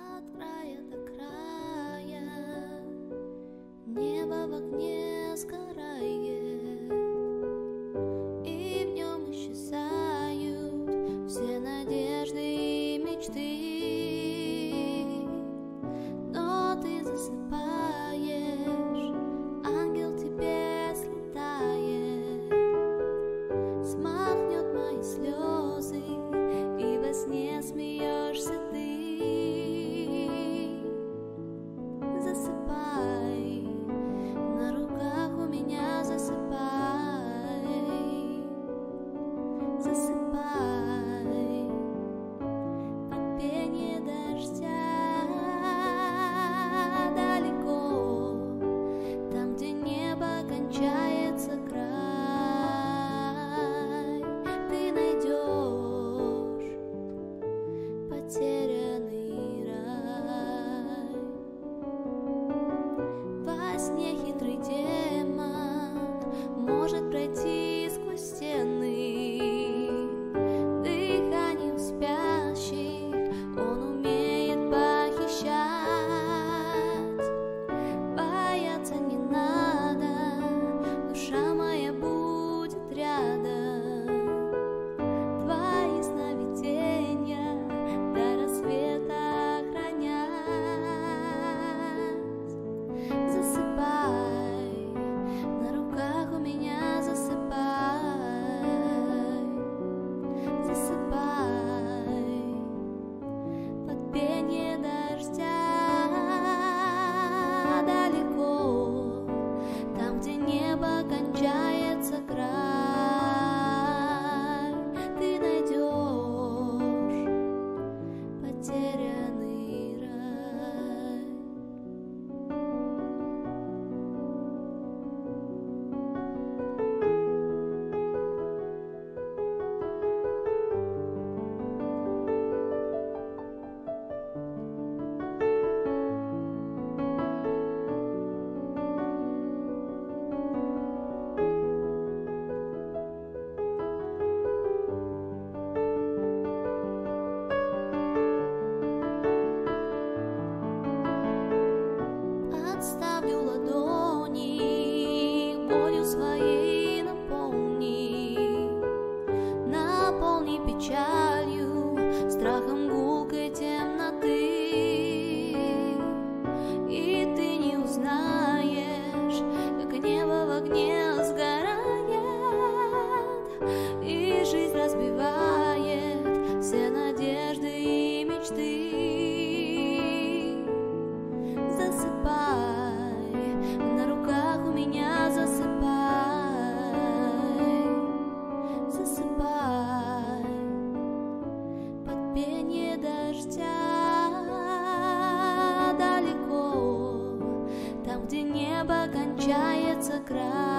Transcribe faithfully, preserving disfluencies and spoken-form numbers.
От края до края небо в окне сгорает, и в нем исчезают все надежды и мечты. Но ты засыпаешь, ангел тебе слетает, смахнет мои слезы, и во сне смеешься ты. Засыпай, на руках у меня засыпай, засыпай под пение дождя. Далеко, там, где небо кончается край, ты найдешь потерянный рай. Во сне хитрый демон может пройти сквозь стены, дыханием спящих он умеет похищать. Бояться не надо, душа моя будет рядом, твои сновидения до рассвета охранять. Засыпай, на руках у меня засыпай, засыпай под пение дождя. Далеко, там, где небо кончается край, ты найдешь потерянный рай. Отставлю ладони, болью своей наполни, наполни печалью, страхом гулкой темноты. И ты не узнаешь, как небо в огне сгорает, и жизнь разбивает все надежды и мечты. Засыпай, на руках у меня засыпай, засыпай под пение дождя. Далеко, там, где небо кончается край,